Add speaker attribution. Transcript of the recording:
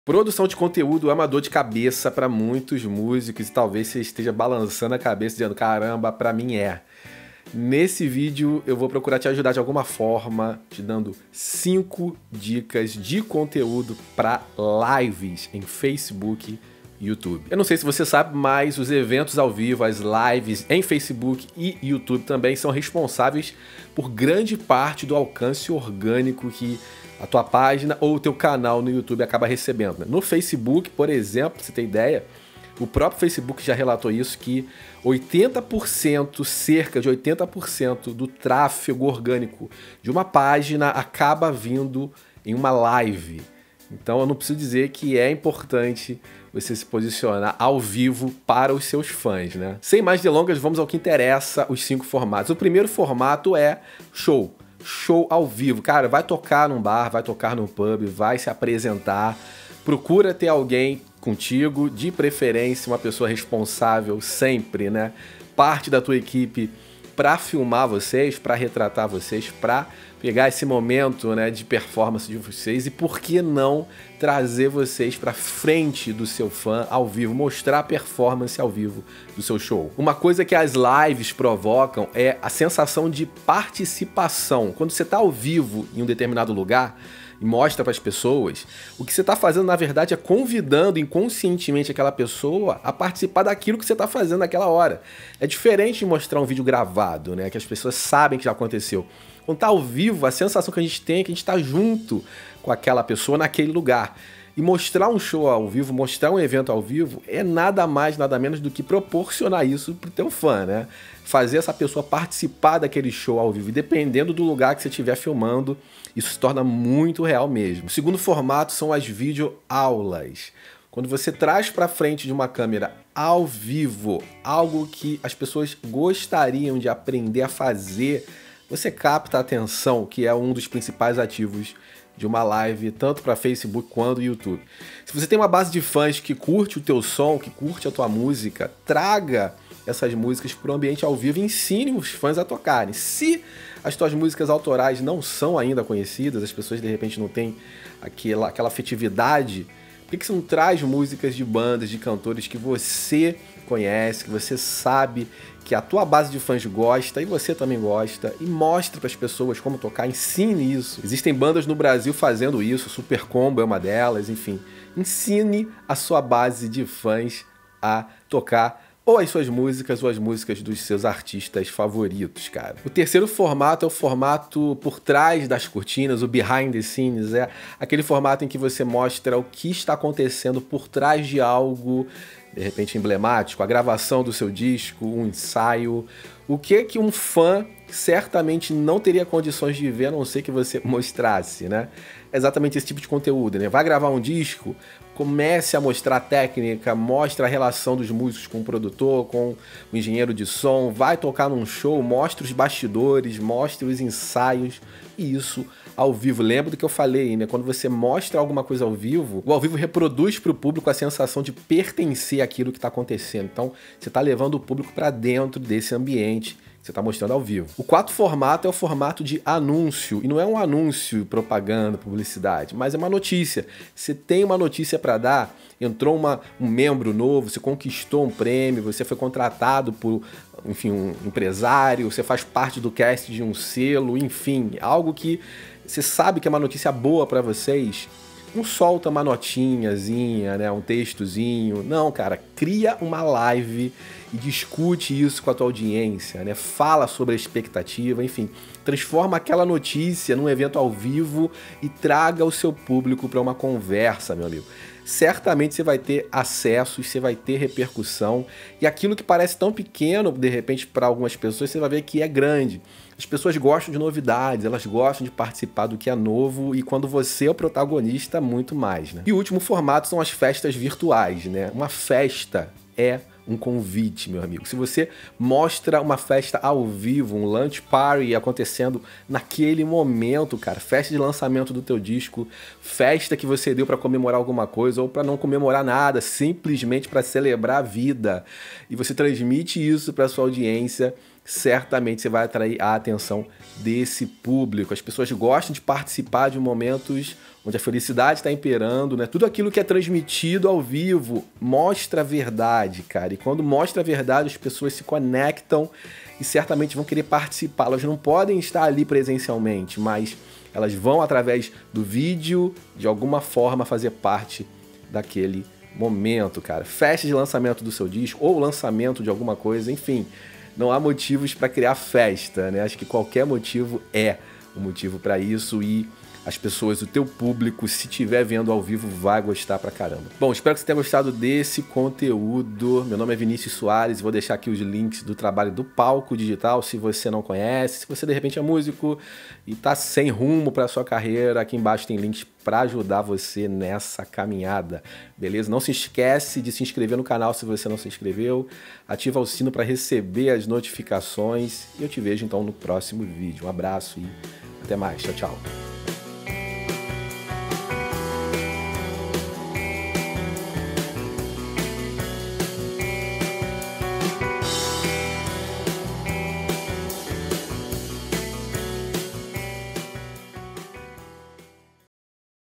Speaker 1: Produção de conteúdo é uma dor de cabeça para muitos músicos e talvez você esteja balançando a cabeça dizendo, caramba, para mim é. Nesse vídeo eu vou procurar te ajudar de alguma forma, te dando 5 dicas de conteúdo para lives em Facebook e YouTube. Eu não sei se você sabe, mas os eventos ao vivo, as lives em Facebook e YouTube também são responsáveis por grande parte do alcance orgânico que a tua página ou o teu canal no YouTube acaba recebendo, né? No Facebook, por exemplo, pra você ter ideia, o próprio Facebook já relatou isso, que 80%, cerca de 80% do tráfego orgânico de uma página acaba vindo em uma live. Então eu não preciso dizer que é importante você se posicionar ao vivo para os seus fãs, né? Sem mais delongas, vamos ao que interessa, os 5 formatos. O primeiro formato é show. Show ao vivo. Cara, vai tocar num bar, vai tocar num pub, vai se apresentar. Procura ter alguém contigo, de preferência uma pessoa responsável sempre, né? Parte da tua equipe para filmar vocês, para retratar vocês, para pegar esse momento, né, de performance de vocês e por que não trazer vocês para frente do seu fã ao vivo, mostrar a performance ao vivo do seu show. Uma coisa que as lives provocam é a sensação de participação. Quando você está ao vivo em um determinado lugar e mostra para as pessoas, o que você está fazendo na verdade é convidando inconscientemente aquela pessoa a participar daquilo que você está fazendo naquela hora. É diferente de mostrar um vídeo gravado, né, que as pessoas sabem que já aconteceu. Quando está ao vivo, a sensação que a gente tem é que a gente está junto com aquela pessoa naquele lugar. E mostrar um show ao vivo, mostrar um evento ao vivo, é nada mais, nada menos do que proporcionar isso pro teu fã, né? Fazer essa pessoa participar daquele show ao vivo. E dependendo do lugar que você estiver filmando, isso se torna muito real mesmo. O segundo formato são as videoaulas. Quando você traz para frente de uma câmera ao vivo algo que as pessoas gostariam de aprender a fazer, você capta a atenção, que é um dos principais ativos de uma live, tanto para Facebook quanto YouTube. Se você tem uma base de fãs que curte o teu som, que curte a tua música, traga essas músicas para o ambiente ao vivo e ensine os fãs a tocarem. Se as tuas músicas autorais não são ainda conhecidas, as pessoas de repente não têm aquela afetividade, por que você não traz músicas de bandas, de cantores que você conhece, que você sabe que a tua base de fãs gosta e você também gosta, e mostre para as pessoas como tocar, ensine isso. Existem bandas no Brasil fazendo isso, Super Combo é uma delas, enfim. Ensine a sua base de fãs a tocar ou as suas músicas ou as músicas dos seus artistas favoritos, cara. O terceiro formato é o formato por trás das cortinas, o behind the scenes, é aquele formato em que você mostra o que está acontecendo por trás de algo de repente emblemático, a gravação do seu disco, um ensaio, o que um fã certamente não teria condições de ver a não ser que você mostrasse, né? É exatamente esse tipo de conteúdo, né? Vai gravar um disco, comece a mostrar a técnica, mostra a relação dos músicos com o produtor, com o engenheiro de som, vai tocar num show, mostra os bastidores, mostra os ensaios, e isso ao vivo. Lembra do que eu falei, né? Quando você mostra alguma coisa ao vivo, o ao vivo reproduz para o público a sensação de pertencer àquilo que está acontecendo. Então, você está levando o público para dentro desse ambiente que você está mostrando ao vivo. O quarto formato é o formato de anúncio, e não é um anúncio, propaganda, publicidade, mas é uma notícia. Você tem uma notícia para dar, entrou um membro novo, você conquistou um prêmio, você foi contratado por, enfim, um empresário, você faz parte do cast de um selo, enfim, algo que você sabe que é uma notícia boa para vocês. Não solta uma notinhazinha, né, um textozinho. Não, cara, cria uma live e discute isso com a tua audiência, né? Fala sobre a expectativa, enfim. Transforma aquela notícia num evento ao vivo e traga o seu público para uma conversa, meu amigo. Certamente você vai ter acessos, você vai ter repercussão, e aquilo que parece tão pequeno, de repente, para algumas pessoas, você vai ver que é grande. As pessoas gostam de novidades, elas gostam de participar do que é novo, e quando você é o protagonista, muito mais, né? E o último formato são as festas virtuais, né? Uma festa é um convite, meu amigo. Se você mostra uma festa ao vivo, um launch party acontecendo naquele momento, cara, festa de lançamento do teu disco, festa que você deu para comemorar alguma coisa ou para não comemorar nada, simplesmente para celebrar a vida, e você transmite isso para sua audiência, certamente você vai atrair a atenção desse público. As pessoas gostam de participar de momentos onde a felicidade está imperando, né? Tudo aquilo que é transmitido ao vivo mostra a verdade, cara. E quando mostra a verdade, as pessoas se conectam e certamente vão querer participar. Elas não podem estar ali presencialmente, mas elas vão, através do vídeo, de alguma forma, fazer parte daquele momento, cara. Festa de lançamento do seu disco ou lançamento de alguma coisa, enfim. Não há motivos para criar festa, né? Acho que qualquer motivo é um motivo para isso e as pessoas, o teu público, se estiver vendo ao vivo, vai gostar pra caramba. Bom, espero que você tenha gostado desse conteúdo. Meu nome é Vinícius Soares e vou deixar aqui os links do trabalho do Palco Digital, se você não conhece. Se você, de repente, é músico e tá sem rumo pra sua carreira, aqui embaixo tem links para ajudar você nessa caminhada, beleza? Não se esquece de se inscrever no canal se você não se inscreveu, ativa o sino para receber as notificações e eu te vejo então no próximo vídeo. Um abraço e até mais, tchau, tchau.